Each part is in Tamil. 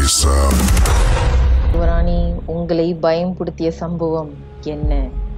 desam. யுவராணி, உங்களை பயம்படுத்திய சம்பவம் என்ன?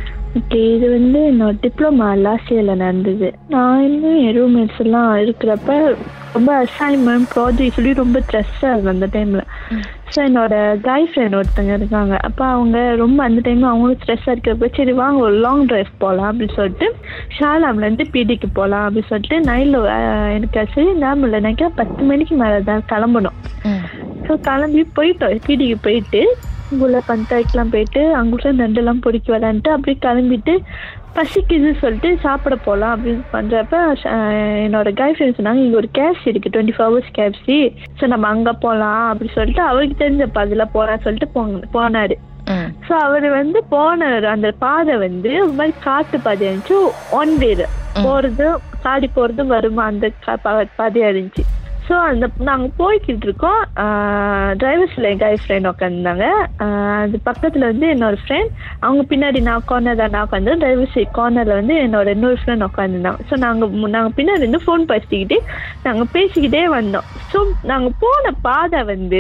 இது என்னோட டிப்ளமா லாஸ்ட் இயர்ல நடந்தது. நான் இன்னும் என் ரூம்மேட்ஸ் எல்லாம் இருக்கிறப்ப ரொம்ப அசைன்மெண்ட் ப்ராஜெக்ட் சொல்லி ரொம்ப ஸ்ட்ரெஸ்ஸாக இருக்கும் அந்த டைமில். ஸோ என்னோட கேர்ள் ஃப்ரெண்ட் ஒருத்தங்க இருக்காங்க. அப்போ அவங்க ரொம்ப அந்த டைமில் அவங்களும் ஸ்ட்ரெஸ்ஸாக இருக்கிறப்ப சரி வாங்க ஒரு லாங் ட்ரைவ் போகலாம் அப்படின்னு சொல்லிட்டு ஷாலாம்லேருந்து பிடிக்கு போகலாம் அப்படின்னு சொல்லிட்டு நைட்டில் எனக்கு சரி ஞாபகம் இல்லை, எனக்கு 10 மணிக்கு மேலே தான் கிளம்பணும். ஸோ கிளம்பி போயிட்டோம், பிடிக்கு போயிட்டு உள்ள பஞ்சாயத்துலாம் போயிட்டு அங்குள்ள நண்டெல்லாம் பொறுக்கி விளாண்டுட்டு அப்படியே கிளம்பிட்டு பசிக்குதுன்னு சொல்லிட்டு சாப்பிட போகலாம் அப்படின்னு பண்ணுறப்ப என்னோட கேர்ள் ஃப்ரெண்ட் சொன்னாங்க இங்கே ஒரு கேப்சி இருக்குது 24 hours கேப்சி, ஸோ நம்ம அங்கே போகலாம் அப்படின்னு சொல்லிட்டு அவருக்கு தெரிஞ்சப்ப அதில் போகலான்னு சொல்லிட்டு போனார். ஸோ அவர் போன அந்த பாதை ஒரு மாதிரி காட்டு பாதையாக இருந்துச்சு, ஒன் வேர் போகிறது காடி போகிறது வருமா அந்த பாதையாக இருந்துச்சு. ஸோ நாங்கள் போய்கிட்டு இருக்கோம். டிரைவர்ஸில் என் கேர்ள் ஃப்ரெண்ட் உட்காந்துருந்தாங்க. அது பக்கத்தில் என்னோட ஃப்ரெண்ட், அவங்க பின்னாடி நான் கார்னரில் நான் உட்காந்து, டிரைவர் சைட் கார்னரில் என்னோட இன்னொரு ஃப்ரெண்ட் உட்காந்துருந்தாங்க. ஸோ நாங்கள் பின்னாடி ஃபோன் பேசிக்கிட்டே நாங்கள் பேசிக்கிட்டே வந்தோம். ஸோ நாங்கள் போன பாதை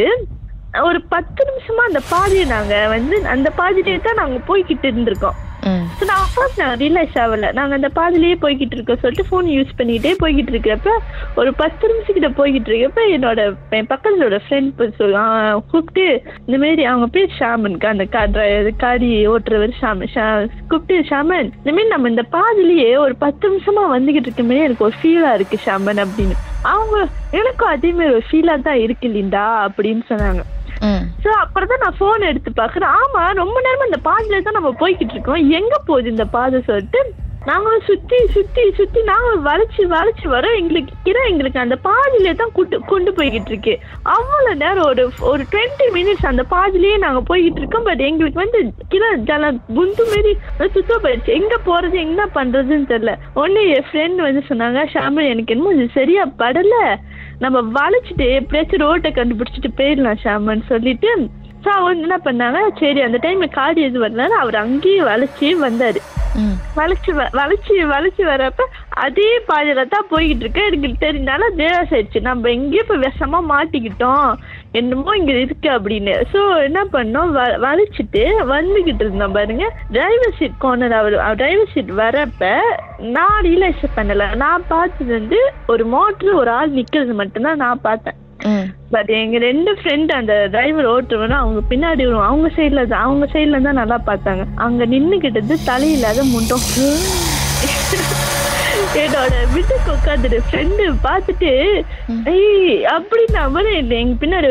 ஒரு 10 நிமிஷமா அந்த பாதையை நாங்கள் அந்த பாதையிலே தான் நாங்கள் போய்கிட்டு இருந்திருக்கோம். ஸோ நான் ரியலைஸ் ஆகலை நாங்கள் அந்த பாதிலேயே போய்கிட்டு இருக்கோம் சொல்லிட்டு ஃபோன் யூஸ் பண்ணிக்கிட்டே போய்கிட்டு இருக்கிறப்ப ஒரு 10 நிமிஷக்கிட்ட போய்கிட்டு இருக்கப்ப என் பக்கத்துல ஃப்ரெண்ட் கூப்பிட்டு இந்த மாதிரி அவங்க பேர் ஷாமனுக்கு அந்த காடி ஓட்டுறவர் கூப்பிட்டு ஷாமன் இந்த மாதிரி நம்ம இந்த பாதிலேயே ஒரு 10 நிமிஷமா வந்துகிட்டு இருக்க மாதிரி எனக்கு ஒரு ஃபீலா இருக்கு ஷாமன் அப்படின்னு. அவங்க எனக்கும் அதே மாதிரி ஒரு ஃபீலா தான் இருக்கு இல்லைண்டா அப்படின்னு சொன்னாங்க. ஸோ அப்புறம் தான் நான் ஃபோன் எடுத்து பார்க்குறேன். ஆமா ரொம்ப நேரமா இந்த பாதையில தான் நம்ம போய்கிட்டு இருக்கோம், எங்க போகுது இந்த பாதை சொல்லிட்டு நாங்களும் சுத்தி சுத்தி சுத்தி நாங்கள் வளைச்சு வரோம். எங்களுக்கு அந்த பாதியிலே தான் கொண்டு போய்கிட்டு இருக்கு. அவ்வளோ நேரம் ஒரு 20 minutes அந்த பாதிலேயே நாங்கள் போய்கிட்டு இருக்கோம். பட் எங்களுக்கு கீழே குண்டு மாரி சுத்தம் போயிடுச்சு, எங்க போறது என்ன பண்றதுன்னு தெரியல. ஒன்னு என் ஃப்ரெண்ட் சொன்னாங்க ஷாமன் எனக்கு என்னமோ இது சரியா படல, நம்ம வளைச்சிட்டு எப்படியாச்சும் ரோட்டை கண்டுபிடிச்சிட்டு போயிடலாம் ஷாமன் சொல்லிட்டு. ஸோ அவங்க என்ன பண்ணாங்க, சரி அந்த டைம்ல காடி எது வரனால அவர் அங்கேயே வளைச்சி வந்தாரு. வளைச்சு வரப்ப அதே பாதையில தான் போய்கிட்டு இருக்க. எனக்கு தெரிஞ்சாலும் தேவாஸ் ஆயிடுச்சு, நம்ம எங்கேயும் போய் விஷமா மாட்டிக்கிட்டோம் என்னமோ இங்க இருக்கு அப்படின்னு. ஸோ என்ன பண்ணோம், வளைச்சிட்டு வந்துகிட்டு இருந்தோம் பாருங்க. டிரைவர் சீட் கார்னர் அவர் டிரைவர் சீட் வரப்ப நான் ரியலைஸ் பண்ணல, நான் பார்த்தது ஒரு மோட்டர் ஒரு ஆள் நிக்கிறது மட்டும்தான் நான் பார்த்தேன். பட் எங்க 2 ஃப்ரெண்ட் அந்த டிரைவர் ஓட்டுறவனா அவங்க பின்னாடி அவங்க சைட்ல தான் நல்லா பார்த்தாங்க. அங்க நின்னுகிட்டது தலையில்லாத முண்டம். என்னோட வீட்டுக்கு உட்காந்துட்டு ஃப்ரெண்டு பார்த்துட்டு அப்படின்னா எங்க பின்னாடி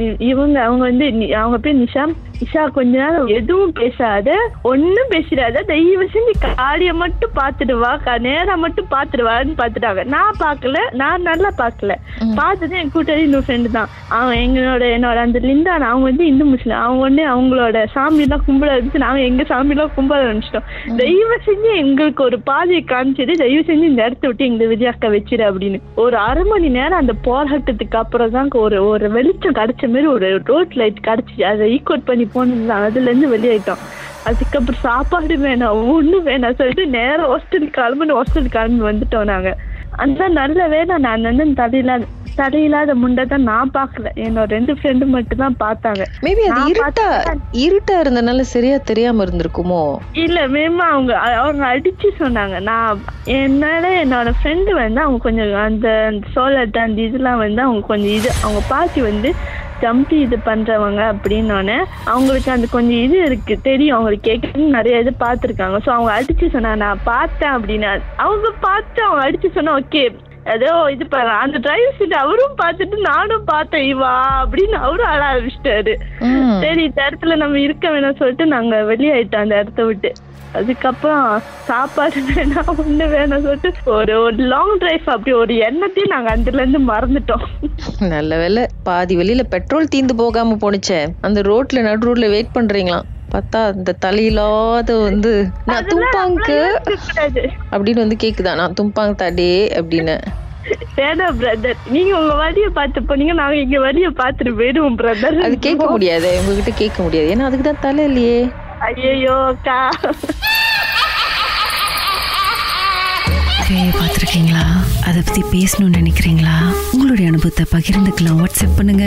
அவங்க பேர் நிஷா கொஞ்ச நேரம் எதுவும் பேசாத ஒன்னும் பேசிடாத, தயவு செஞ்சு காடிய மட்டும் பாத்துட்டு வா, நேரம் மட்டும் பாத்துடுவான்னு பாத்துட்டாங்க. நான் பாக்கல, நான் நல்லா பாக்கல, பார்த்தது என் கூட்டாளி இன்னொரு ஃப்ரெண்டு தான். அவன் என்னோட அந்த லிண்டான் அவங்க இந்து முஸ்லிம், அவங்க அவங்களோட சாமி எல்லாம் கும்பல இருந்துச்சு, நாங்க எங்க சாமி எல்லாம் கும்பல ஆரம்பிச்சிட்டோம். தயவு செஞ்சு எங்களுக்கு ஒரு பாதையை காமிச்சிட்டு தயவு செஞ்சு இந்த இடத்த விட்டு எங்க விஜயாக்க வச்சிரு அப்படின்னு. ஒரு 1/2 மணி நேரம் அந்த போராட்டத்துக்கு அப்புறம் தான் ஒரு வெளிச்சம் கிடைச்ச மாதிரி ஒரு ரோட் லைட் கிடைச்சிச்சு. அதை ஈக்குவட் பண்ணி போனது, அதுல இருந்து வெளியாயிட்டோம். அதுக்கப்புறம் சாப்பாடு வேணாம் ஒண்ணும் வேணாம் சொல்லிட்டு நேரம் ஹாஸ்டல் கிளம்பி வந்துட்டோம் நாங்க. அந்த நல்ல வேலை நான் தலையில்லாத முண்டை தான் நான் பாக்கல, என்னோட 2 ஃப்ரெண்டு மட்டும் தான் பார்த்தாங்க. மேபி அது இருட்டா இருந்தனால சரியா தெரியாம இருந்திருக்குமோ? இல்ல மேம் அவங்க அடிச்சு சொன்னாங்க. நான் என்னோட ஃப்ரெண்டு அவங்க கொஞ்சம் அந்த சோலட் அந்த இதெல்லாம் அவங்க கொஞ்சம் அவங்க பாட்டி ஜம்பி இது பண்றவங்க அப்படின்னோடனே அவங்களுக்கு அந்த கொஞ்சம் இது இருக்கு தெரியும், அவங்களுக்கு கேட்கணும்னு நிறைய இது பார்த்துருக்காங்க. ஸோ அவங்க அடிச்சு சொன்னா நான் பார்த்தேன் அப்படின்னு அவங்க பார்த்து அவங்க அடிச்சு சொன்னா ஓகே ஏதோ இது பண்ண அந்த டிரைவர் சீட் அவரும் பார்த்துட்டு நானும் பார்த்தேன் இவா அப்படின்னு அவரும் அழ ஆரம்பிச்சிட்டாரு. சரி இந்த இடத்துல நம்ம இருக்க வேணாம் சொல்லிட்டு நாங்க வெளியாயிட்டோம் அந்த இடத்த விட்டு. அதுக்கப்புறம் சாப்பாடு வேணாம் ஒண்ணு வேணாம் சொல்லிட்டு ஒரு லாங் டிரைவ் அப்படி ஒரு எண்ணத்தையும் நாங்க அதுல இருந்து மறந்துட்டோம். நல்ல வேலை பாதி வெளியில பெட்ரோல் தீந்து போகாம போனுச்சே. அந்த ரோட்ல நடு ரோட்ல வெயிட் பண்றீங்களா பார்த்தா இந்த தலையில்லாத நான் தும்பாங்கு அப்படின்னு கேக்குதா, நான் தும்பாங்க தாடே அப்படின்னு. வேணாம் பிரதர், நீங்க உங்க வழிய பார்த்து போனீங்க, நாங்க எங்க வழிய பார்த்துட்டு போயிடுவோம் பிரதர். அது கேட்க முடியாது, உங்ககிட்ட கேட்க முடியாது, ஏன்னா அதுக்குதான் தலை இல்லையே. ஐயோ அக்கா பார்த்துருக்கீங்களா? அது அதை பத்தி பேசணும்னு நினைக்கிறீங்களா? உங்களுடைய அனுபவத்தை பகிர்ந்துக்கலாம். வாட்ஸ்அப் பண்ணுங்க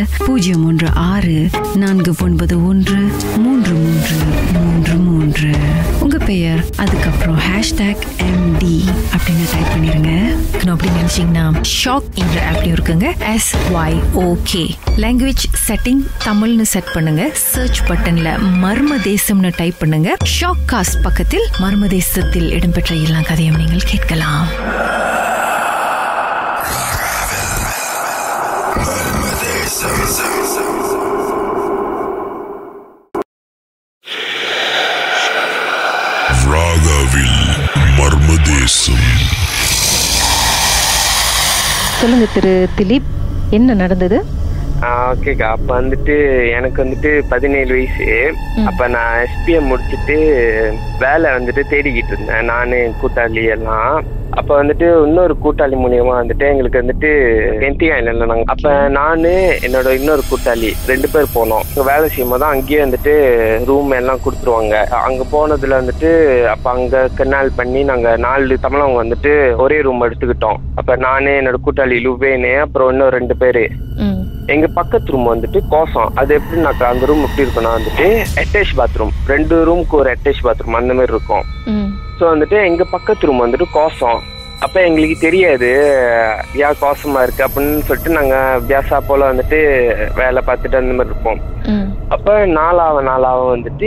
016-491-3333. உங்க பெயர், அதுக்கப்புறம் #MD அப்படின்னு டைப் பண்ணிருங்க. அப்படி நினைச்சீங்கன்னா ஷாக் என்ற ஆப்லயும் இருக்குங்க, SYOK. லாங்குவேஜ் செட்டிங் தமிழ்னு செட் பண்ணுங்க. சர்ச் பட்டன்ல மர்ம தேசம்னு டைப் பண்ணுங்க. ஷாக் காஸ்ட் பக்கத்தில் மர்ம தேசத்தில் இடம்பெற்ற எல்லா கதையும் நீங்கள் கேட்கலாம். ராகாவில் மர்ம தேசம். சொல்லுங்க திரு திலீப், என்ன நடந்தது? ஓகேக்கா, அப்ப வந்துட்டு எனக்கு வந்துட்டு 17 வயசு. அப்ப நான் SPM முடிச்சுட்டு வேலை வந்துட்டு தேடிக்கிட்டு இருந்தேன், நானு கூட்டாளி எல்லாம். அப்ப வந்துட்டு இன்னொரு கூட்டாளி மூலியமா வந்துட்டு எங்களுக்கு வந்துட்டு என்டிஆயில நாங்க அப்ப நானு என்னோட இன்னொரு கூட்டாளி 2 பேர் போனோம். வேலை செய்யும் போது அங்கேயே வந்துட்டு ரூம் எல்லாம் கொடுத்துருவாங்க. அங்க போனதுல வந்துட்டு அப்ப அங்க கெனால் பண்ணி நாங்க 4 தமிழவங்க வந்துட்டு ஒரே ரூம் எடுத்துக்கிட்டோம். அப்ப நானு என்னோட கூட்டாளி லுவேனு அப்புறம் இன்னும் 2 பேரு. எங்க பக்கத்து ரூம் வந்துட்டு கோசம். அது எப்படின்னாக்கா அந்த ரூம் எப்படி இருக்குன்னா வந்துட்டு அட்டாச் பாத்ரூம், 2 ரூமுக்கு ஒரு அட்டாச் பாத்ரூம் அந்த மாதிரி இருக்கும். ஸோ வந்துட்டு எங்க பக்கத்து ரூம் வந்துட்டு கோசம். அப்ப எங்களுக்கு தெரியாது ஏன் கோசமா இருக்கு அப்படின்னு சொல்லிட்டு நாங்க வியாசா போல வந்துட்டு வேலை பார்த்துட்டு அந்த மாதிரி இருப்போம். அப்ப நாளாவ வந்துட்டு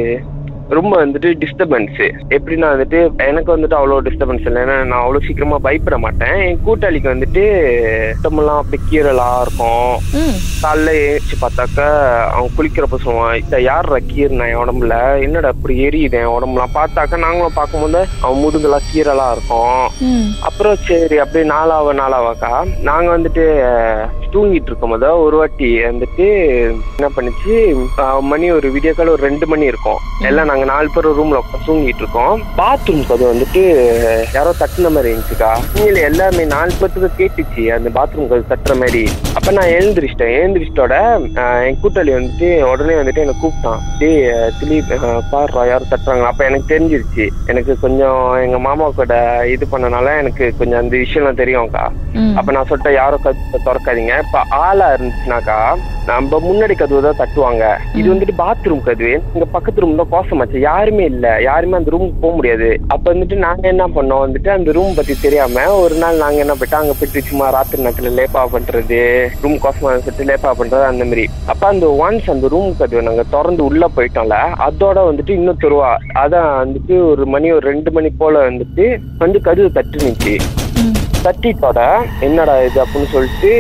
ரொம்ப வந்துட்டு டிஸ்டர்பன்ஸ். எப்படின்னா வந்துட்டு எனக்கு வந்துட்டு அவ்வளோ டிஸ்டர்பன்ஸ் இல்லை, ஏன்னா நான் அவ்வளோ சீக்கிரமா பயப்பட மாட்டேன். என் கூட்டாளிக்கு வந்துட்டு உடம்பெல்லாம் அப்படி கீரலா இருக்கும். காலைல ஏறிச்சு பார்த்தாக்கா அவன் குளிக்கிறப்ப சொல்லுவான், யார் கீரனா என் உடம்புல, என்னடா அப்படி எரியுது என் உடம்புலாம். பார்த்தாக்கா நாங்களும் பார்க்கும்போது அவன் முதுகுலாம் கீரலா இருக்கும். அப்புறம் சரி அப்படியே நாளாவாக்கா நாங்க வந்துட்டு தூங்கிட்டு இருக்கும் போது ஒரு வாட்டி வந்துட்டு என்ன பண்ணிச்சு, மணி ஒரு விடிய கால ஒரு 2 மணி இருக்கும். எல்லாம் நாங்க 4 பேர் ரூம்ல தூங்கிட்டு இருக்கோம். பாத்ரூம்க்கு அது வந்துட்டு யாரோ தட்டுன மாதிரி இருந்துச்சுக்கா. நீங்க எல்லாமே 4 பேருக்கு கேட்டுச்சு அந்த பாத்ரூம்க்கு அது தட்டுற மாதிரி. அப்ப நான் எழுந்திரிச்சிட்டோட என் கூட்டாளி வந்துட்டு உடனே வந்துட்டு என்னை கூப்பிட்டான், திலீப் பாடுறா யாரும் தட்டுறாங்க. அப்ப எனக்கு தெரிஞ்சிருச்சு, எனக்கு கொஞ்சம் எங்க மாமா கூட இது பண்ணனால எனக்கு கொஞ்சம் அந்த விஷயம் தெரியும்க்கா. அப்ப நான் சொல்லிட்டேன் யாரும் திறக்காதீங்க. இப்ப ஆளா இருந்துச்சுனாக்கா நம்ம முன்னாடி கதவு தான் தட்டுவாங்க. இது வந்துட்டு பாத்ரூம் கதவு, எங்க பக்கத்து ரூம் தான் கோசமாச்சு, யாருமே இல்ல, யாருமே அந்த ரூமுக்கு போக முடியாது. அப்ப வந்துட்டு நாங்க என்ன பண்ணோம் வந்துட்டு அந்த ரூம் பத்தி தெரியாம ஒரு நாள் நாங்க என்ன போயிட்டோம், அங்க போயிட்டு சும்மா ராத்திரி நேரத்துல லேப்பா பண்றது, ரூம் கோசமா சொல்லிட்டு லேப்பா பண்றது அந்த மாதிரி. அப்ப அந்த ஒன்ஸ் அந்த ரூம் கதவு நாங்க திறந்து உள்ள போயிட்டோம்ல, அதோட வந்துட்டு இன்னும் தெருவா அதான் வந்துட்டு ஒரு மணி ஒரு 2 மணி போல வந்துட்டு வந்து கதவு தட்டுனுச்சு. தட்டிட்டோட என்னடா இது அப்படின்னு சொல்லிட்டு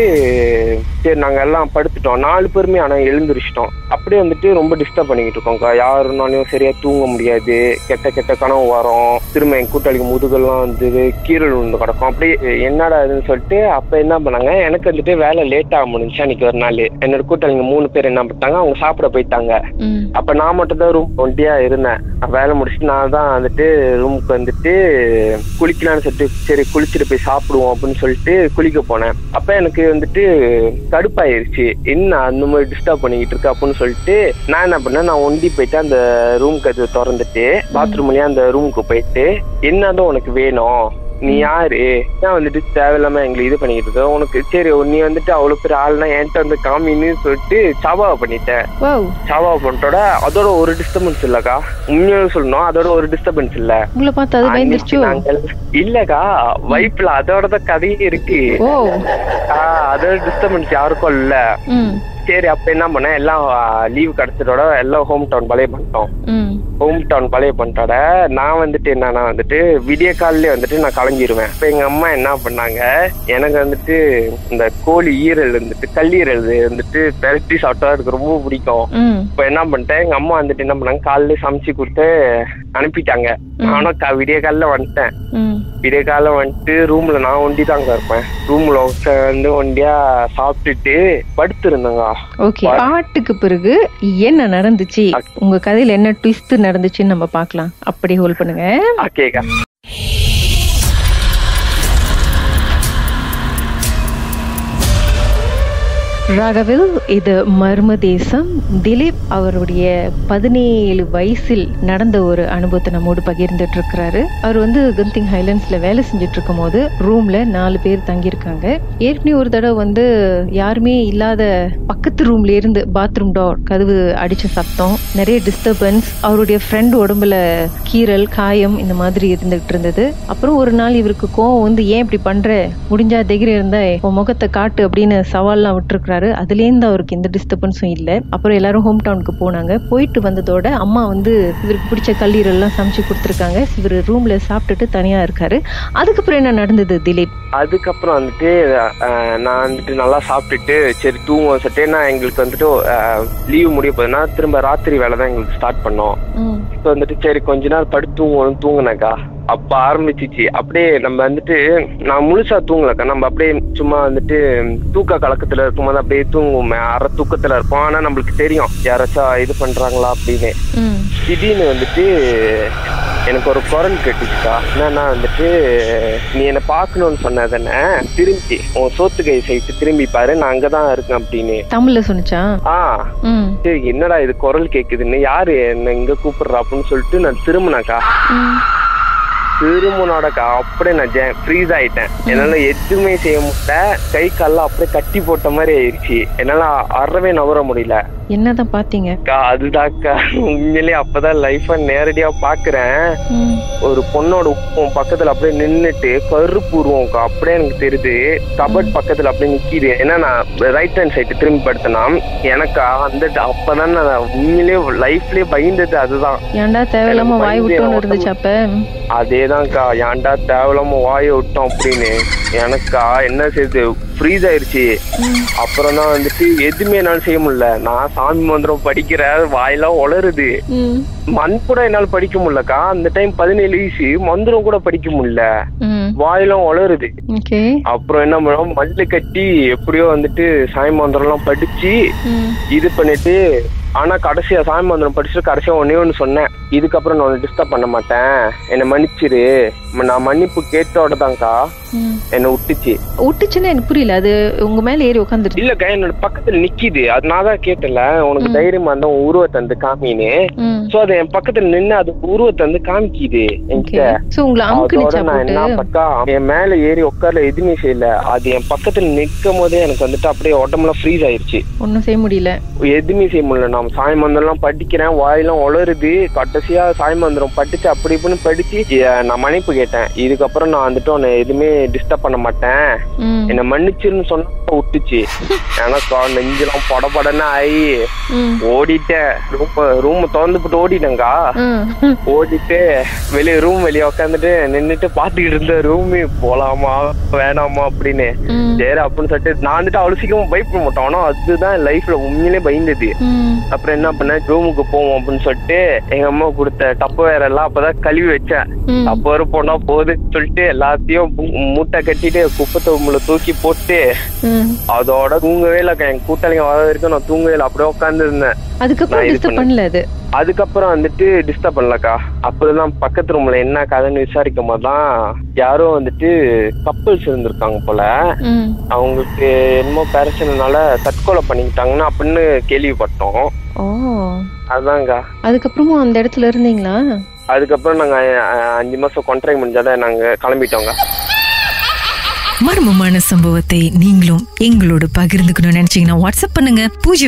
சரி நாங்க எல்லாம் படுத்துட்டோம். 4 பேருமே ஆனா எழுந்திரிச்சிட்டோம். அப்படியே வந்துட்டு ரொம்ப டிஸ்டர்ப் பண்ணிக்கிட்டு இருக்கோம்க்கா. யாருனாலையும் சரியா தூங்க முடியாது, கெட்ட கனவு வரும். திரும்ப என் கூட்டாளிக்கு முதுகெல்லாம் வந்து கீரல் விழுந்து கிடக்கும். அப்படியே என்னடா இதுன்னு சொல்லிட்டு அப்ப என்ன பண்ணாங்க, எனக்கு வந்துட்டு வேலை லேட்டா முடிஞ்சு அன்னைக்கு ஒரு நாள். என்னோட கூட்டாளிங்க 3 பேர் என்ன பண்ணிட்டாங்க, அவங்க சாப்பிட போயிட்டாங்க. அப்ப நான் மட்டும் தான் ரூம் ஒண்டியா இருந்தேன். வேலை முடிச்சுட்டு நான் தான் வந்துட்டு ரூமுக்கு வந்துட்டு குளிக்கலான்னு சொல்லிட்டு சரி குளிச்சுட்டு போய் சாப்பிடுவோம் அப்படின்னு சொல்லிட்டு குளிக்க போனேன். அப்ப எனக்கு வந்துட்டு கடுப்பாயிருச்சு, என்ன அந்த மாதிரி டிஸ்டர்ப் பண்ணிக்கிட்டு இருக்கு அப்படின்னு சொல்லிட்டு நான் என்ன பண்ணேன், நான் ஒண்டி போயிட்டு அந்த ரூமுக்கு அது திறந்துட்டு பாத்ரூம்லயே அந்த ரூமுக்கு போயிட்டு என்னதான் உனக்கு வேணும், நீ யாரு, ஏன் வந்துட்டு தேவையில்லாம எங்களை இது பண்ணிக்கிட்டு இருக்க, உனக்கு சரி நீ வந்துட்டு அவ்வளவு பேர் ஆள்னா என்கிட்ட வந்து காமின்னு சொல்லிட்டு சவாவை பண்ணிட்டேன். சவாவை பண்ணிட்டோட அதோட ஒரு டிஸ்டர்பன்ஸ் இல்லக்கா, உண்மையாக சொல்லணும் அதோட ஒரு டிஸ்டர்பன்ஸ் இல்ல. இல்லக்கா வைப்ல அதோட கதையே இருக்கு. அதோட டிஸ்டர்பன்ஸ் யாருக்கும் இல்ல. சரி அப்ப என்ன பண்ண, எல்லாம் லீவ் கிடைச்சதோட எல்லாம் ஹோம் டவுன் பழைய பண்ணிட்டோம். ஹோம் டவுன் பழைய பண்ணிட்டோட நான் வந்துட்டு என்னன்னா வந்துட்டு விடிய காலிலே வந்துட்டு நான் கிளம்பிடுவேன். இப்ப எங்க அம்மா என்ன பண்ணாங்க, எனக்கு வந்துட்டு இந்த கோழி ஈரல் வந்துட்டு கல்லீரல் வந்துட்டு பெரட்டி சாப்பிட்டா எனக்கு ரொம்ப பிடிக்கும். இப்ப என்ன பண்ணிட்டேன், எங்க அம்மா வந்துட்டு என்ன பண்ணாங்க, காலையில சமைச்சு கொடுத்து அனுப்பிட்டாங்க. நானும் விடிய காலில வந்துட்டேன். விடிய காலம் வந்துட்டு ரூம்ல நான் ஒண்டி தாங்க இருப்பேன். ரூம்ல வந்து ஒண்டியா சாப்பிட்டுட்டு படுத்து இருந்தேங்க. ஓகே, பாட்டுக்கு பிறகு என்ன நடந்துச்சு, உங்க கதையில என்ன ட்விஸ்ட் நடந்துச்சுன்னு நம்ம பார்க்கலாம். அப்படி ஹோல்ட் பண்ணுங்க. ஓகேக்கா. ராகவில் இது மர்ம தேசம். திலீப் அவருடைய 17 வயசில் நடந்த ஒரு அனுபவத்தை நம்மோடு பகிர்ந்துட்டு இருக்கிறாரு. அவர் கந்திங் ஹைலண்ட்ஸ்ல வேலை செஞ்சுட்டு இருக்கும் போது ரூம்ல 4 பேர் தங்கியிருக்காங்க. ஏற்கனவே ஒரு தடவை யாருமே இல்லாத பக்கத்து ரூம்ல இருந்து பாத்ரூம் டோர் கதவு அடிச்ச சத்தம், நிறைய டிஸ்டர்பன்ஸ், அவருடைய ஃப்ரெண்ட் உடம்புல கீரல் காயம் இந்த மாதிரி இருந்துகிட்டு இருந்தது. அப்புறம் ஒரு நாள் இவருக்கு கோவம் ஏன் இப்படி பண்ற, முடிஞ்சா தைரியம் இருந்தா உன் முகத்தை காட்டு அப்படின்னு சவால்லாம் விட்டுருக்காரு. அதுலேருந்து அவருக்கு எந்த டிஸ்டர்பன்ஸும் இல்லை. அப்புறம் எல்லாரும் ஹோம் டவுனுக்கு போனாங்க. போயிட்டு வந்ததோட அம்மா இவருக்கு பிடிச்ச கல்லீரல் எல்லாம் சமைச்சு கொடுத்துருக்காங்க. இவர் ரூம்ல சாப்பிட்டுட்டு தனியா இருக்காரு. அதுக்கப்புறம் என்ன நடந்தது திலீப்? அதுக்கப்புறம் நான் நல்லா சாப்பிட்டுட்டு சரி தூங்க சட்டேன்னா எங்களுக்கு லீவ் முடிய போதுன்னா திரும்ப ராத்திரி வேலை தான் எங்களுக்கு ஸ்டார்ட் பண்ணோம். இப்போ சரி கொஞ்ச நேரம் படுத்து தூங்கினாக்கா அப்ப ஆரம்பிச்சிச்சு. அப்படியே நம்ம நான் முழுசா தூங்கலக்கா, நம்ம அப்படியே சும்மா தூக்க கலக்கத்துல இருக்கும்போது அப்படியே தூங்குவோமே, அரை தூக்கத்துல இருப்போம். ஆனா நம்மளுக்கு தெரியும் யாராச்சும் இது பண்றாங்களா அப்படின்னு. திடீர்னு எனக்கு ஒரு குரல் கேட்டுச்சுக்கா. என்னன்னா நீ என்ன பாக்கணும்னு சொன்னதானே, திரும்பி உன் சோத்து கை சைட்டு திரும்பி பாரு, நான் அங்கதான் இருக்கேன் அப்படின்னு தமிழ்ல சொன்னிச்சா? சரி என்னடா இது குரல் கேக்குதுன்னு, யாரு என்ன இங்க கூப்பிடுறா அப்படின்னு சொல்லிட்டு நான் திரும்பினாக்கா. திரும்பினோடக்கா அப்படியே நான் ஃப்ரீஸ் ஆயிட்டேன். என்னால எதுவுமே செய்ய முடியல. கை கால்லாம் அப்படியே கட்டி போட்ட மாதிரி ஆயிடுச்சு. என்னால அறவே நவர முடியல. என்னதான் பாத்தீங்க? அதுதாக்கா உண்மையிலே அப்பதான் லைஃப நேரடியா பாக்குறேன். ஒரு பொண்ணோட பக்கத்துல அப்படியே நின்னுட்டு கருப்பு உருவம்க்கா அப்படியே எனக்கு தெரியுது. கபட் பக்கத்துல அப்படியே நிக்கிது. ஏன்னா நான் ரைட் ஹேண்ட் சைடு திரும்பி படுத்தனா எனக்கா அப்பதான் நான் உண்மையிலே லைஃப்லயே பயந்தது அதுதான். ஏன்டா தேவையில்லாம வாய் விட்டோன்னு இருந்துச்சு அப்ப. அதேதான்க்கா, ஏன்டா தேவையில்லாம வாயை விட்டோம் அப்படின்னு எனக்கா என்ன செய்யுது ஃப்ரீஸ் ஆயிடுச்சு. அப்புறம் தான் எதுவுமே என்னால செய்ய முடியல. நான் சாமி மந்திரம் படிக்கிற வாயெல்லாம் உளருது. மண் கூட என்னால படிக்க முடியலக்கா. அந்த டைம் 17 வயசு, மந்திரம் கூட படிக்க முடியல, வாயெல்லாம் உளருது. அப்புறம் என்ன பண்ணுவோம், மல்லு கட்டி எப்படியோ சாமி மந்திரம் எல்லாம் படிச்சு இது பண்ணிட்டு, ஆனா கடைசியா சாமி மந்திரம் படிச்சுட்டு கடைசியா ஒண்ணு சொன்னேன், இதுக்கப்புறம் நான் டிஸ்டர்ப் பண்ண மாட்டேன், என்னை மன்னிச்சிரு. நான் மன்னிப்பு கேட்டோட தான்க்கா என்ன விட்டுச்சுன்னா எனக்கு புரியல. அது உங்க மேல ஏறி உட்காந்துட்டு இல்லக்கா, என்னோட பக்கத்துல நிக்கிது. அது நான் தான் கேட்டல, உனக்கு தைரியமா இருந்தா உன் உருவத்தை காமின்னு. சோ அது என் பக்கத்துல நின்று அது உருவத்தை காமிக்குது என்கிட்ட. நான் என்ன பக்கா என் மேல ஏறி உட்கார்ல எதுவுமே செய்யல. அது என் பக்கத்துல நிக்கும் போதே எனக்கு அப்படியே உடம்புலாம் ஃப்ரீஸ் ஆயிடுச்சு. ஒன்னும் செய்ய முடியல, எதுவுமே செய்ய முடியல. நான் சாய் மந்திரம் எல்லாம் படிக்கிறேன், வாயெல்லாம் உளருது. கடைசியா சாய் மந்திரம் படிச்சு அப்படி இப்படின்னு படிச்சு நான் மன்னிப்பு கேட்டேன். இதுக்கப்புறம் நான் உன்னை எதுவுமே டிஸ்டர்ப் பண்ண மாட்டேன், என்ன மன்னிச்சுன்னு சொன்னா விட்டுச்சு. எனக்கு நெஞ்செல்லாம் படபடன்னு ஆகி ஓடிட்டேன். ரூம் திறந்து போட்டு ஓடிட்டேங்கா. ஓடிட்டு ரூம் வெளியே உட்காந்துட்டு நின்னுட்டு பாத்துக்கிட்டு இருந்த ரூமே போலாமா வேணாமா அப்படின்னு. சரி அப்படின்னு சொல்லிட்டு நான் அவ்வளவு சீக்கிரம் பயப்பட மாட்டோம். ஆனா அதுதான் லைஃப்ல உண்மையிலே பயந்தது. அப்புறம் என்ன பண்ண, ரூமுக்கு போவோம் அப்படின்னு சொல்லிட்டு எங்க அம்மா கொடுத்த டப்பு வேற எல்லாம் அப்பதான் கழுவி வச்சேன். அப்ப வர போனா போகுதுன்னு சொல்லிட்டு எல்லாத்தையும் மூட்டை கட்டிட்டு குப்பை தொகுமுல தூக்கி போட்டு அதோட தூங்கவே இல்லை. என் கூட்டாளிங்க வர வரைக்கும் நான் தூங்கவே இல்லை, அப்படியே உட்கார்ந்து இருந்தேன். அதுக்கப்புறம் டிஸ்டர்ப் பண்ணலக்கா. அப்பதான் பக்கத்து ரூம்ல என்ன கதைன்னு விசாரிக்கும் போதுதான் யாரோ கப்பல்ஸ் இருந்திருக்காங்க போல. அவங்களுக்கு என்னமோ பிரச்சனைனால தற்கொலை பண்ணிக்கிட்டாங்கன்னு அப்படின்னு கேள்விப்பட்டோம். அதாங்க. அதுக்கப்புறமும் அந்த இடத்துல இருந்தீங்களா? அதுக்கப்புறம் நாங்க 5 மாசம் கான்ட்ராக்ட் முடிஞ்சாதான் நாங்க கிளம்பிட்டோங்க. மர்மமான சம்பவத்தை நீங்களும் எங்களோடு பகிர்ந்துக்கணும்னு நினைச்சீங்கன்னா வாட்ஸ்அப் பண்ணுங்க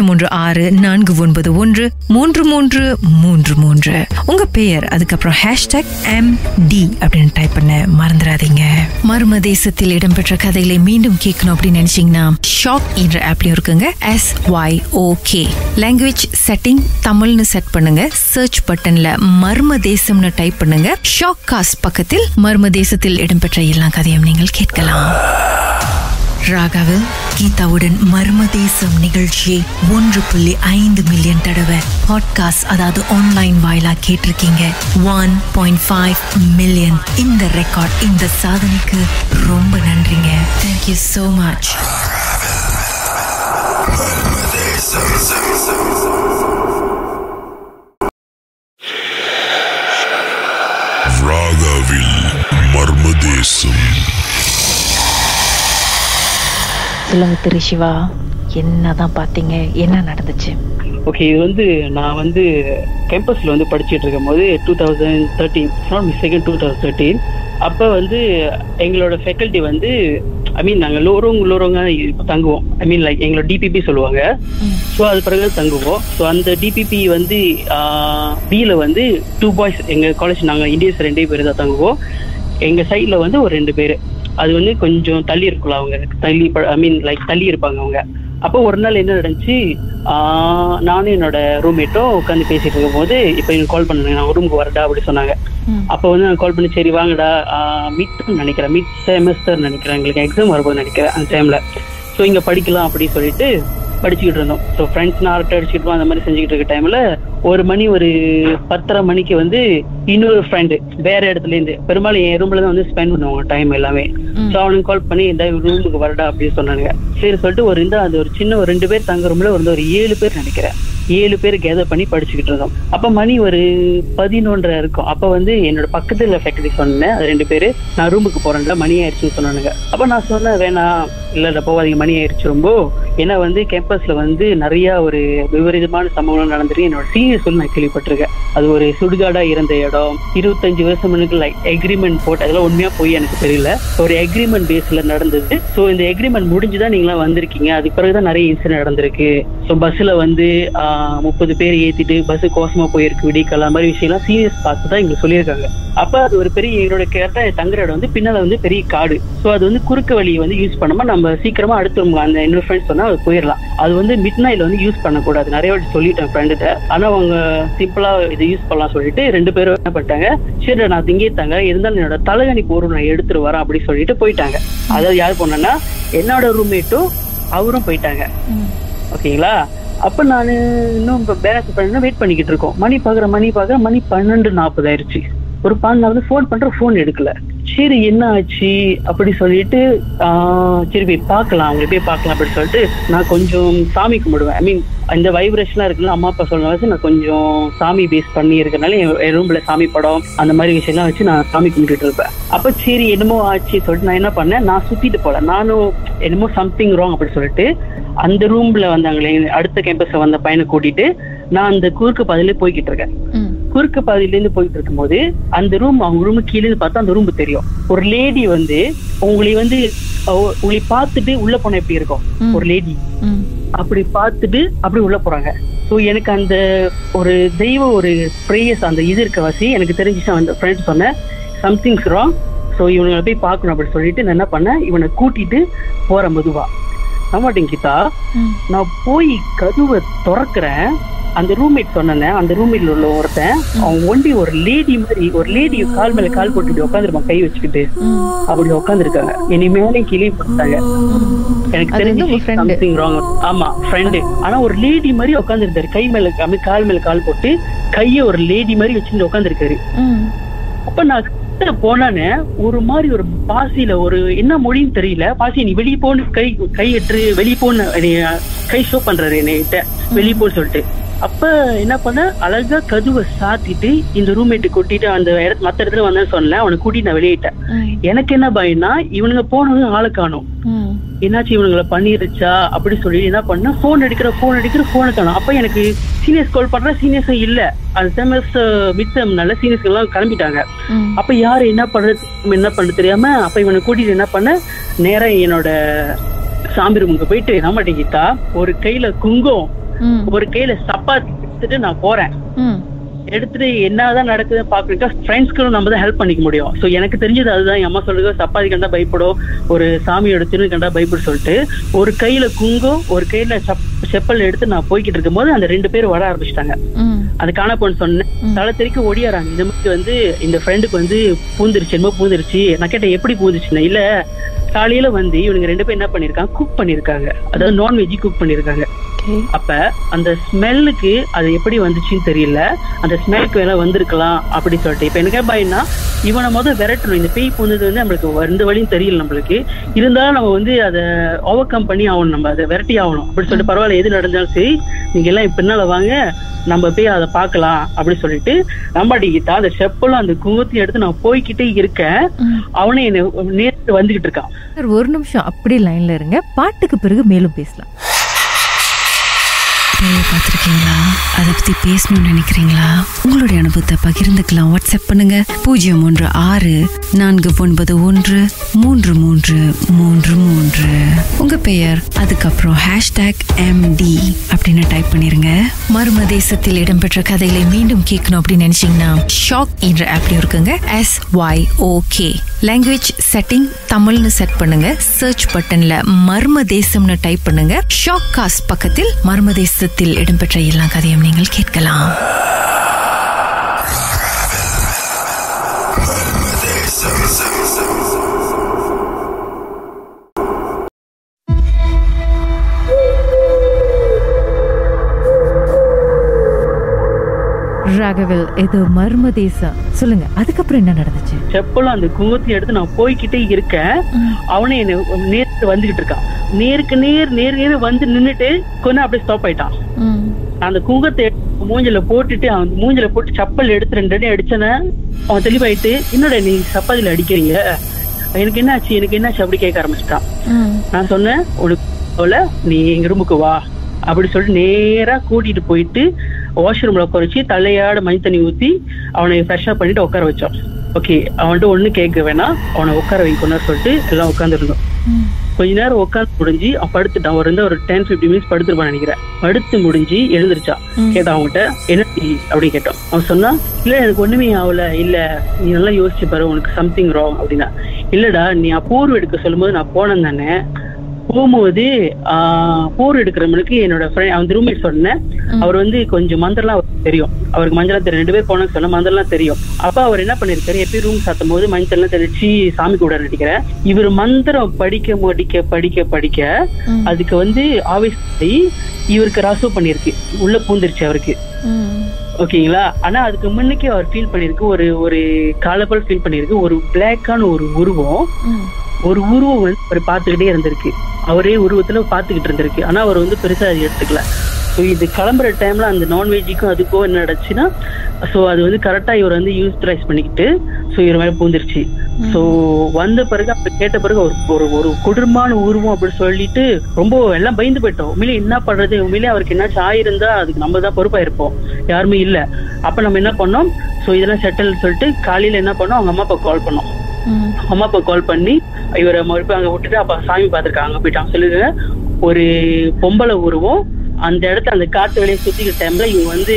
03641333333. உங்க பெயர் அதுக்கப்புறம் #MD அப்படின்னு டைப் பண்ண மறந்துடாதீங்க. மர்ம தேசத்தில் இடம்பெற்ற கதைகளை மீண்டும் கேட்கணும் அப்படின்னு நினைச்சீங்கன்னா ஷாக் என்ற ஆப்லயும் இருக்குங்க. SYOK லாங்குவேஜ் செட்டிங் தமிழ்னு செட் பண்ணுங்க. சர்ச் பட்டன்ல மர்ம தேசம்னு டைப் பண்ணுங்க. ஷாக் காஸ்ட் பக்கத்தில் மர்ம தேசத்தில் இடம்பெற்ற எல்லா கதையும் நீங்கள் கேட்கலாம். ராகாவில் கீதாவுடன் மர்ம தேசம் நிகழ்ச்சியை 1.5 மில்லியன் தடவை பாட்காஸ்ட், அதாவது ஆன்லைன் வாயிலா கேட்டிருக்கீங்க. 1.5 மில்லியன். இந்த ரெக்கார்ட், இந்த சாதனைக்கு ரொம்ப நன்றிங்க. Thank you so much. ராகாவில் மர்ம தேசம். சொல்லுங்க திரு சிவா, என்னதான் பாத்தீங்க, என்ன நடந்துச்சு? ஓகே, இது வந்து நான் வந்து கேம்பஸ்ல வந்து படிச்சுட்டு இருக்கும் போது 2013 அப்போ வந்து எங்களோட ஃபேக்கல்ட்டி வந்து நாங்கள் லோரோங்க தங்குவோம். லைக் எங்களோட டிபிபி சொல்லுவாங்க. ஸோ அது பிறகு தங்குவோம். ஸோ அந்த டிபிபி வந்து பியில் வந்து 2 பாய்ஸ், எங்கள் காலேஜ் நாங்கள் இந்தியன்ஸ் 2 பேர் தான் தங்குவோம். எங்கள் சைடில் வந்து ஒரு 2 பேர், அது வந்து கொஞ்சம் தள்ளி இருக்கலாம், அவங்க தள்ளி இருப்பாங்க அவங்க. அப்போ ஒரு நாள் என்ன நடந்துச்சு, நானும் என்னோட ரூம்மேட்டும் உட்காந்து பேசிட்டு இருக்கும் போது இப்போ எனக்கு கால் பண்ணுங்க, நான் ரூமுக்கு வரடா அப்படி சொன்னாங்க. அப்போ வந்து நான் கால் பண்ணி சரி வாங்கடா, மிட் செமஸ்டர் நினைக்கிறேன், எங்களுக்கு எக்ஸாம் வரும்போது நினைக்கிறேன் அந்த டைம்ல. ஸோ இங்கே படிக்கலாம் அப்படின்னு சொல்லிட்டு படிச்சுக்கிட்டு இருந்தோம். ஸோ ஃப்ரெண்ட்ஸ் நான் அரட்டை அடிச்சுக்கிட்டு அந்த மாதிரி செஞ்சுக்கிட்டு இருக்க டைம்ல ஒரு 10:30 மணிக்கு வந்து இன்னொரு ஃப்ரெண்டு வேற இடத்துல இருந்து, பெரும்பாலும் என் ரூம்ல தான் வந்து ஸ்பெண்ட் பண்ணுவாங்க டைம் எல்லாமே. ஸோ அவனுக்கு கால் பண்ணி இந்த ரூமுக்கு வரடா அப்படின்னு சொன்னானுங்க. சரி சொல்லிட்டு அது ஒரு சின்ன ஒரு 2 பேர் தங்க ரூம்ல ஒரு 7 பேர் நினைக்கிறேன், 7 பேர் கேதர் பண்ணி படிச்சுக்கிட்டு இருந்தோம். அப்ப மணி ஒரு 11:30 இருக்கும். அப்ப வந்து என்னோட பக்கத்துல ஃபேக்கல்டி சொன்னேன், அது 2 பேரு, நான் ரூமுக்கு போறேன்ல மணி ஆயிடுச்சுன்னு சொன்னானுங்க. அப்ப நான் சொன்னேன் வேணாம், இல்ல போவாதீங்க, மணி ஆயிடுச்சு ரொம்ப. ஏன்னா வந்து கேம்பஸ்ல வந்து நிறைய ஒரு விபரீதமான சம்பவம் நடந்துருக்கு. என்னோட சீனியர் சொல்லி நான் கேள்விப்பட்டிருக்கேன். அது ஒரு சுடுகாடா இருந்த இடம், 25 வருஷம் எக்ரிமெண்ட் போட்டு, அதெல்லாம் உண்மையா போய் எனக்கு தெரியல, ஒரு எக்ரிமெண்ட் பேஸ்ல நடந்தது. ஸோ இந்த எக்ரிமெண்ட் முடிஞ்சுதான் நீங்களாம் வந்திருக்கீங்க, அதுக்கு பிறகுதான் நிறைய இன்சிடென்ட் நடந்திருக்கு. ஸோ பஸ்ல வந்து 30 பேர் ஏத்திட்டு பஸ் கோசமா போயிருக்கு விடிக்கல, அந்த மாதிரி விஷயம்லாம் சீரியஸ் பார்த்து தான் எங்களுக்கு சொல்லியிருக்காங்க. அப்ப அது ஒரு பெரிய என்னோட கேட்டா தங்குற இடம் வந்து பின்னால வந்து பெரிய காடு. ஸோ அது வந்து குறுக்கு வழி வந்து யூஸ் பண்ணாம நம்ம சீக்கிரமா அடுத்து அந்த இன்னொரு ஃப்ரெண்ட்ஸ் சொன்னா அது போயிடலாம். அது வந்து மிட் நைட்ல வந்து யூஸ் பண்ணக்கூடாது, நிறைய வாட்டி சொல்லிட்டேன் ஃப்ரெண்டுகிட்ட. ஆனா அவங்க சிம்பிளா இதை யூஸ் பண்ணலாம் சொல்லிட்டு 2 பேரும் என்ன பண்ணிட்டாங்க, சரி நான் திங்கே தாங்க இருந்தாலும் என்னோட தலைகணி போரும் நான் எடுத்துட்டு வரேன் அப்படின்னு சொல்லிட்டு போயிட்டாங்க. அதாவது யார் போனா என்னோட ரூம்மேட்டும் அவரும் போயிட்டாங்க. ஓகேங்களா? அப்ப நான் இன்னும் பேலன்ஸ் பண்ண வெயிட் பண்ணிக்கிட்டு இருக்கோம். மணி பாக்குற மணி 12:40 ஆயிடுச்சு. ஒரு 12 ஃபோன் பண்ற, ஃபோன் எடுக்கல. சரி என்ன ஆச்சு அப்படி சொல்லிட்டு சரி போய் பார்க்கலாம், அவங்களை போய் பார்க்கலாம் அப்படின்னு சொல்லிட்டு நான் கொஞ்சம் சாமி கும்பிடுவேன். இந்த வைப்ரேஷன்லாம் இருக்குல்ல, அம்மா அப்பா சொல்லுவாங்க, நான் கொஞ்சம் சாமி பேஸ் பண்ணி இருக்கனால என் ரூம்ல சாமி படம் அந்த மாதிரி விஷயம்லாம் வச்சு நான் சாமி கும்பிட்டு இருப்பேன். அப்ப சரி என்னமோ ஆச்சு சொல்லிட்டு நான் என்ன பண்ணேன், நான் சுத்திட்டு போல, நானும் என்னமோ சம்திங் ராங் அப்படின்னு சொல்லிட்டு அந்த ரூம்ல வந்தாங்களே அடுத்த கேம்பஸ்ல வந்த பையனை கூட்டிட்டு நான் அந்த குறுக்கு பாதையில போய்கிட்டு இருக்கேன். குறுக்கு பாதையில இருந்து போயிட்டு இருக்கும் போது அந்த ரூம், அவங்க ரூம் கீழே இருந்து பார்த்தா அந்த ரூம் தெரியும். ஒரு லேடி வந்து உங்களை பார்த்துட்டு உள்ள போன எப்படி இருக்கும், ஒரு லேடி அப்படி பார்த்துட்டு அப்படி உள்ள போறாங்க. ஸோ எனக்கு அந்த ஒரு தெய்வ ஒரு ப்ரேயர்ஸ் அந்த இது இருக்க வாசி எனக்கு தெரிஞ்சிச்சு. அந்த ஃப்ரெண்ட்ஸ் சொன்னேன் சம்திங்ஸ் ராங், ஸோ இவனை போய் பார்க்கணும் அப்படின்னு சொல்லிட்டு நான் என்ன பண்ணேன், இவனை கூட்டிட்டு போறேன் மெதுவா. ஆமாட்டிங்க கீதா, நான் போய் கதவை திறக்கிறேன். அந்த ரூம்மேட் சொன்னேன், அந்த ரூம்மேட்ல உள்ள ஒருத்தன் அவன் ஒண்டி ஒரு லேடி கால் மேல கால் போட்டுட்டு உட்காந்துருப்பான், கை வச்சுக்கிட்டு அப்படி உட்காந்துருக்காங்க. என்னை மேலே கீழே போட்டாங்க. எனக்கு தெரிஞ்சு சம்திங் ராங். ஆமா ஃப்ரெண்டு, ஆனா ஒரு லேடி மாதிரி உட்காந்துருந்தாரு, கை மேல கால் மேல கால் போட்டு கைய ஒரு லேடி மாதிரி வச்சுட்டு உட்காந்துருக்காரு. அப்ப நான் போனானே ஒரு மாதிரி ஒரு பாசியில ஒரு என்ன மொழின்னு தெரியல, பாசி நீ வெளியே போன்னு கை எட்டு வெளியே போன்னு கை ஷோ பண்றாரு என்கிட்ட, வெளியே போன்னு சொல்லிட்டு. அப்ப என்ன பண்ண, அழகா கதுவை சாத்திட்டு இந்த ரூம்மேட்டு கூட்டிட்டு அந்த மத்த இடத்துல வந்தேன்னு சொன்னேன், அவனை கூட்டிட்டு நான் வெளியிட்டேன். எனக்கு என்ன பயம்னா இவனுங்க போனவங்க ஆளை காணும், என்னாச்சு இவனுங்களை பண்ணிருச்சா அப்படி சொல்லி என்ன பண்ணா போன் அடிக்கிற போனை காணும். அப்ப எனக்கு சீனியர்ஸ் கால் பண்ற, சீனியர்ஸும் இல்ல, அந்த செமஸ்டர் மிட்டர்ம்னால சீனியர்ஸ் எல்லாம் கிளம்பிட்டாங்க. அப்ப யாரு என்ன பண்றது தெரியாம அப்ப இவனை கூட்டிட்டு என்ன பண்ண, நேரா என்னோட சாமி ரூமுக்கு போயிட்டு நம்மட்டீங்கத்தா ஒரு கையில குங்கும் ஒரு கையில சப்பாத்தி எடுத்துட்டு நான் போறேன். எடுத்துட்டு என்னதான் நடக்குதுன்னு பாக்குறீங்க, ஃப்ரெண்ட்ஸ்க்கு நம்ம தான் ஹெல்ப் பண்ணிக்க முடியும். ஸோ எனக்கு தெரிஞ்சது அதுதான். என் அம்மா சொல்லுங்க சப்பாத்தி கண்டா பயப்படும், ஒரு சாமியோட திரு கண்டா பயப்படும் சொல்லிட்டு ஒரு கையில குங்கும் ஒரு கையில செப்பல் எடுத்து நான் போய்கிட்டு இருக்கும் போது அந்த 2 பேரும் வர ஆரம்பிச்சிட்டாங்க. அது காண போன்னு சொன்னேன், தலை தெறிக்க ஓடியாராங்க. இந்த மாதிரி வந்து இந்த ஃப்ரெண்டுக்கு வந்து பூந்துருச்சு. நான் கேட்டேன் எப்படி பூந்துச்சுன்னா, இல்ல காலையில வந்து இவனுங்க 2 பேரும் என்ன பண்ணிருக்காங்க, குக் பண்ணிருக்காங்க, அதாவது நான்வெஜ் குக் பண்ணிருக்காங்க. அப்ப அந்த ஸ்மெல்லுக்கு அது எப்படி வந்துச்சுன்னு தெரியல, அந்த ஸ்மெல்லுக்கு வேலை வந்திருக்கலாம் அப்படி சொல்லிட்டு. இப்ப எனக்கு பயம்னா இவனை முதல் விரட்டணும், இந்த பேய் பூந்தது வந்து நம்மளுக்கு எந்த வழியும் தெரியல நம்மளுக்கு, இருந்தாலும் நம்ம வந்து அதை ஓவர் கம் பண்ணி ஆகணும், நம்ம அதை விரட்டி ஆகணும் அப்படி சொல்லிட்டு. பரவாயில்ல எது நடந்தாலும் சரி நீங்க எல்லாம் பின்னால வாங்க நம்ம போய் அதை பார்க்கலாம் அப்படி சொல்லிட்டு நம்பாடிக்கிட்டா அந்த செப்பலும் அந்த குங்குத்தையும் எடுத்து நான் போய்கிட்டே இருக்கேன். அவனே என்ன நேற்று வந்துகிட்டு இருக்கான். ஒரு நிமிஷம் அப்படி லைன்ல இருங்க, பாட்டுக்கு பிறகு மேலும் பேசலாம். பேயை பார்த்திருக்கீங்களா? அதை பத்தி பேசணும்னு நினைக்கிறீங்களா? உங்களுடைய அனுபவத்தை பகிர்ந்துக்கலாம். வாட்ஸ்அப் பண்ணுங்க 0164913333. உங்க பெயர், அதுக்கப்புறம் #MD அப்படின்னு டைப் பண்ணிருங்க. மர்ம தேசத்தில் இடம்பெற்ற கதைகளை மீண்டும் கேட்கணும் அப்படின்னு நினைச்சீங்கன்னா ஷாக் என்ற ஆப்ல இருக்குங்க. SYOK லாங்குவேஜ் செட்டிங் தமிழ்னு செட் பண்ணுங்க. சர்ச் பட்டன்ல மர்ம தேசம்னு டைப் பண்ணுங்க. ஷாக் காஸ்ட் பக்கத்தில் மர்ம தேசத்தில் இடம்பெற்ற எல்லா கதையும் நீங்கள் கேட்கலாம். ராகவில் இது மர்ம தேசம். சொல்லுங்க, அதுக்கப்புறம் என்ன நடந்துச்சு? செப்பலும் அந்த குங்குமத்தை எடுத்து நான் போய்கிட்டே இருக்கேன். அவனே என்ன நேருக்கு வந்துகிட்டு இருக்கான். நேருக்கு நேர் வந்து நின்னுட்டு கொஞ்சம் அப்படியே ஸ்டாப் ஆயிட்டான். அந்த குங்குமத்தை மூஞ்சில போட்டுட்டு அவன் மூஞ்சில போட்டு செப்பல் எடுத்து 2 அடி அடிச்சன. அவன் தெளிவாயிட்டு, என்னோட நீ சப்பாத்தில அடிக்கிறீங்க, எனக்கு என்னாச்சு அப்படி கேட்க ஆரம்பிச்சிட்டான். நான் சொன்னேன், உனக்கு நீ எங்க ரூமுக்கு வா அப்படி சொல்லிட்டு நேரா கூட்டிட்டு போயிட்டு வாஷ்ரூம்ல உட்கார வச்சு தலையாட மஞ்சள் தண்ணி ஊத்தி அவனை ஃப்ரெஷ்ஷா பண்ணிட்டு உட்கார வச்சோம். ஓகே, அவன்கிட்ட ஒண்ணு கேட்க வேணாம், அவனை உட்கார வைக்கணும்னு சொல்லிட்டு எல்லாம் உட்காந்துருந்தோம். கொஞ்ச நேரம் உட்காந்து முடிஞ்சு அவன் படுத்துட்டான். ஒரு 10-15 மினிட்ஸ் படுத்துருப்பான்னு நினைக்கிறேன். படுத்து முடிஞ்சு எழுந்திருச்சான். கேட்டான் அவன்கிட்ட, என்ன அப்படின்னு கேட்டோம். அவன் சொன்னா, இல்ல எனக்கு ஒண்ணுமே ஆகல, இல்ல நீ நல்லா யோசிச்சு பாரு, உனக்கு சம்திங் ராங் அப்படின்னா. இல்லடா, நீ பூர்வ எடுக்க சொல்லும் போது நான் போனேன் தானே, போகும்போது போர் எடுக்கிறவனுக்கு என்னோட ஃப்ரெண்ட் அவன் ரூம்மேட் சொன்னேன், அவர் வந்து கொஞ்சம் மந்திரம்லாம் தெரியும், அவருக்கு மஞ்சள் தெரியும், 2 பேர் போனோம்னு சொன்ன மந்திரம்லாம் தெரியும். அப்ப அவர் என்ன பண்ணிருக்காரு, எப்பயும் ரூம் சாத்தும் போது மஞ்சள்லாம் தெளிச்சு சாமி கூட நினைக்கிறேன். இவர் மந்திரம் படிக்க அதுக்கு வந்து ஆவேசத்தை இவருக்கு ராசு பண்ணிருக்கு, உள்ள பூந்துருச்சு அவருக்கு. ஓகேங்களா? ஆனா அதுக்கு முன்னுக்கே அவர் ஃபீல் பண்ணிருக்கு, ஒரு காலப்பல் ஃபீல் பண்ணிருக்கு. ஒரு பிளாக்கான ஒரு உருவம் வந்து அவர் பார்த்துக்கிட்டே இருந்திருக்கு. அவரே உருவத்துல பார்த்துக்கிட்டு இருந்திருக்கு. ஆனா அவர் வந்து பெருசா அது எடுத்துக்கல. ஸோ இது கிளம்புற டைம்ல அந்த நான்வெஜ்ஜுக்கும் அதுக்கும் என்ன நடச்சுன்னா, ஸோ அது வந்து கரெக்டா இவர் வந்து யூஸ்ட்ரைஸ் பண்ணிக்கிட்டு ஸோ இவர் மேல பூந்துருச்சு. ஸோ வந்த பிறகு அப்ப கேட்ட பிறகு ஒரு கொடூரமான உருவம் அப்படி சொல்லிட்டு ரொம்ப எல்லாம் பயந்து போயிட்டோம். உண்மையிலே என்ன பண்றது, உண்மையிலே அவருக்கு என்னாச்சும் ஆயிருந்தா அதுக்கு நம்ம தான் பொறுப்பா இருப்போம், யாருமே இல்ல. அப்ப நம்ம என்ன பண்ணோம், ஸோ இதெல்லாம் செட்டில் சொல்லிட்டு காலையில என்ன பண்ணோம், அவங்க அம்மா அப்பா கால் பண்ணோம். அம்மா அப்பா கால் பண்ணி இவரை மறுபடியும் அங்க விட்டுட்டு அப்ப சாமி பார்த்திருக்காங்க அங்க போயிட்டாங்க. சொல்லுங்க, ஒரு பொம்பளை உருவம் அந்த இடத்துல அந்த காத்து வெளியே சுத்திக்கிற டைம்ல இவங்க வந்து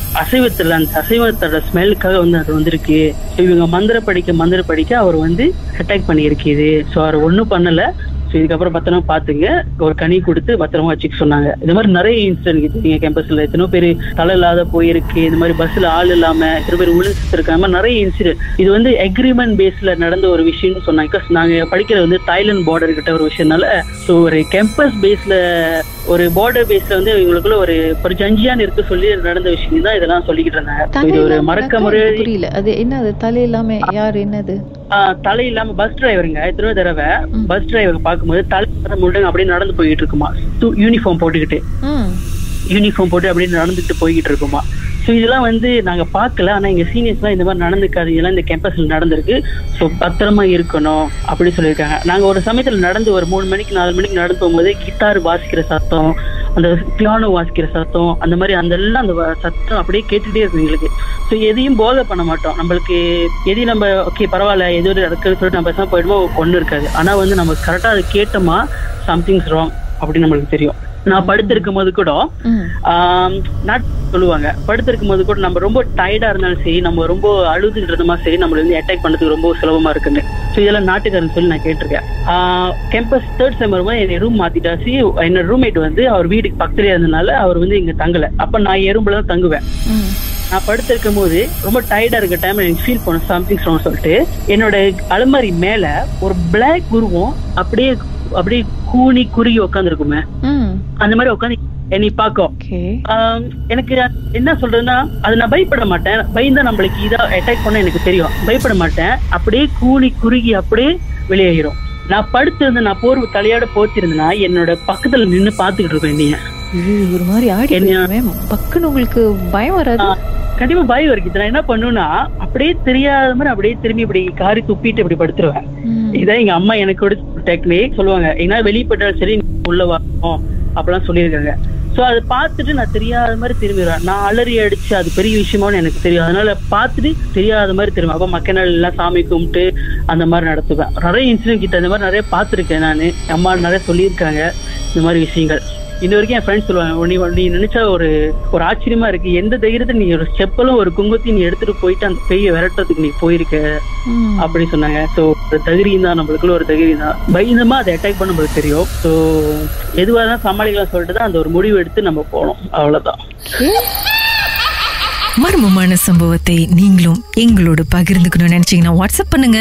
அந்த அசைவத்தோட ஸ்மெல்லுக்காக வந்து அது வந்திருக்கு. இவங்க மந்திர படிக்க அவர் வந்து அட்டாக் பண்ணிருக்கு. ஸோ அவர் ஒன்றும் பண்ணல. ஸோ இதுக்கப்புறம் பத்திரமா பாத்துங்க, ஒரு கனி கொடுத்து பத்திரமா வச்சுக்க சொன்னாங்க. இந்த மாதிரி நிறைய இன்சிடென்ட் இருக்குது கேம்பஸ்ல. எத்தனோ பேர் தலை இல்லாத போயிருக்கு, இந்த மாதிரி பஸ்ல ஆள் இல்லாம எத்தனை பேர் விழுந்துட்டு இருக்காங்க, நிறைய இன்சிடென்ட். இது வந்து அக்ரிமெண்ட் பேஸ்ல நடந்த ஒரு விஷயம்னு சொன்னாங்க. நாங்க படிக்கிறது வந்து தாய்லாந்து பார்டர் கிட்ட ஒரு விஷயம்னால, ஸோ ஒரு கேம்பஸ் பேஸ்ல ஒரு பார்டர் பேஸ்ல வந்து இவங்களுக்குள்ள ஒரு ஜஞ்சியான்னு இருக்கு சொல்லி நடந்த விஷயம் தான் இதெல்லாம் சொல்லிக்கிட்டு இருந்தாங்க. இது ஒரு மறக்க முடியாது. புரியல, அது என்னது தலை இல்லாம யாரு, என்னது தலை இல்லாம பஸ் டிரைவருங்க. எத்தனை தடவை பஸ் டிரைவர் பார்க்கும்போது தலை முழுங்க அப்படியே நடந்து போயிட்டு இருக்குமா, யூனிஃபார்ம் போட்டு அப்படியே நடந்துட்டு போய்கிட்டு இருக்குமா. ஸோ இதெல்லாம் வந்து நாங்க பார்க்கல, ஆனா எங்க சீனியர்ஸ்லாம் இந்த மாதிரி நடந்துக்காது, இதெல்லாம் இந்த கேம்பஸ்ல நடந்திருக்கு, ஸோ பத்திரமா இருக்கணும் அப்படி சொல்லியிருக்காங்க. நாங்க ஒரு சமயத்துல நடந்து ஒரு 3 மணிக்கு 4 மணிக்கு நடந்து போகும்போது கிட்டார் வாசிக்கிற சத்தம், அந்த பியானோ வாசிக்கிற சத்தம், அந்த மாதிரி அந்த சத்தம் அப்படியே கேட்டுட்டே இருக்கும் எங்களுக்கு. ஸோ எதையும் போதை பண்ண மாட்டோம், நம்மளுக்கு எதையும் நம்ம ஓகே பரவாயில்ல எது இருக்குன்னு சொல்லிட்டு நம்ம பேசாம போயிடுவோம், ஒன்றும் இருக்காது. ஆனா வந்து நம்ம கரெக்டா அதை கேட்டோமா சம்திங்ஸ் ராங் அப்படின்னு நம்மளுக்கு தெரியும். நான் படுத்திருக்கும் போது கூட சொல்லுவாங்க, படுத்திருக்கும் போது கூட நம்ம ரொம்ப டயர்டா இருந்தாலும் சரி, நம்ம ரொம்ப அழுதுன்றதுமா சரி, நம்மள வந்து அட்டாக் பண்ணதுக்கு ரொம்ப சுலபமா இருக்குன்னு. ஸோ இதெல்லாம் நாட்டுக்காரன்னு சொல்லி நான் கேட்டிருக்கேன். கேம்பஸ் 3rd செம் வரும்போது என்னை ரூம் மாத்திட்டாச்சு. என்னோட ரூம்மேட் வந்து அவர் வீட்டுக்கு பக்கத்துலயே இருந்ததுனால அவர் வந்து இங்க தங்கல. அப்ப நான் என் ரூம்ல தான் தங்குவேன். நான் படுத்திருக்கும் போது ரொம்ப டயர்டா இருக்க டைம்ல எனக்கு ஃபீல் பண்ண சம்திங் ராங் சொல்லிட்டு என்னோட அலமாரி மேல ஒரு பிளாக் உருவம் அப்படியே கூனி குறுகி உட்காந்துருக்குமே, அந்த மாதிரி உட்காந்து என்னை பாக்கும். எனக்கு என்ன சொல்றதுன்னா, அது நான் பயப்பட மாட்டேன், பயந்தா நம்மளுக்கு இதா அட்டாக் பண்ண எனக்கு தெரியும், பயப்பட மாட்டேன். அப்படியே கூனி குறுகி அப்படியே வெளியேறும். நான் படுத்திருந்து நான் போர்வு தலையாட போத்திருந்தேன்னா என்னோட பக்கத்துல நின்னு பாத்துக்கிட்டு இருப்பேன். நீங்க ஒரு மாதிரி ஆடி பக்குன்னு உங்களுக்கு பயம் வராது? கண்டிப்பா பயம் இருக்கு. நான் என்ன பண்ணுவேன்னா அப்படியே தெரியாத மாதிரி அப்படியே திரும்பி இப்படி காரி துப்பிட்டு இப்படி படுத்துருவேன். இதான் எங்க அம்மா எனக்கு டெக்னிக் சொல்லுவாங்க. ஏன்னா வெளியே போட்டாலும் சரி உள்ள வரும் அப்படிலாம் சொல்லியிருக்காங்க. ஸோ அதை பார்த்துட்டு நான் தெரியாத மாதிரி திரும்பிடுவேன். நான் அலறி அடிச்சு அது பெரிய விஷயமானு எனக்கு தெரியும். அதனால பார்த்துட்டு தெரியாத மாதிரி திரும்ப அப்போ மக்க நாள் எல்லாம் சாமி கும்பிட்டு அந்த மாதிரி நடத்துவேன். நிறைய இன்சிடென்ட் கிட்ட இந்த மாதிரி நிறைய பார்த்துருக்கேன். நான் அம்மா நிறைய சொல்லியிருக்காங்க இந்த மாதிரி விஷயங்கள். இன்ன வரைக்கும் என் ஃப்ரெண்ட்ஸ் சொல்லுவாங்க, நீ நினைச்சா ஒரு ஆச்சரியமா இருக்கு, எந்த தைரியத்தை நீ ஒரு செப்பலும் ஒரு குங்குமத்தையும் நீ எடுத்துட்டு போயிட்டு அந்த பெய்ய விரட்டுறதுக்கு நீ போயிருக்க அப்படி சொன்னாங்க. ஸோ தைரியம் தான், நம்மளுக்குள்ள ஒரு தைரியம் தான். பயந்தமா அதை அட்டாக் பண்ண நம்மளுக்கு தெரியும். ஸோ எதுவாக தான் சமாளிக்கலாம் சொல்லிட்டு தான் அந்த ஒரு முடிவு எடுத்து நம்ம போனோம். அவ்வளவுதான். மர்மமான சம்பவத்தை நீங்களும் எங்களோடு பகிர்ந்துக்கணும்னு நினைச்சீங்கன்னா வாட்ஸ்அப் பண்ணுங்க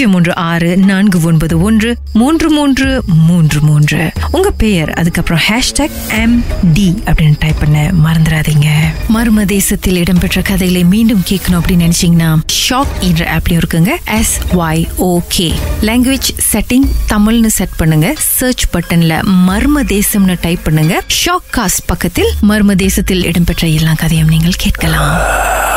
0364333333. உங்க பெயர் அதுக்கப்புறம் #MD அப்படின்னு டைப் பண்ண மறந்துடாதீங்க. மர்ம தேசத்தில் இடம்பெற்ற கதைகளை மீண்டும் கேட்கணும் அப்படின்னு நினைச்சீங்கன்னா ஷாக் என்ற ஆப்லயும் இருக்குங்க. SYOK லாங்குவேஜ் செட்டிங் தமிழ்னு செட் பண்ணுங்க. சர்ச் பட்டன்ல மர்ம தேசம்னு டைப் பண்ணுங்க. ஷாக் காஸ்ட் பக்கத்தில் மர்ம தேசத்தில் இடம்பெற்ற எல்லா கதையும் நீங்கள் கேட்கலாம்.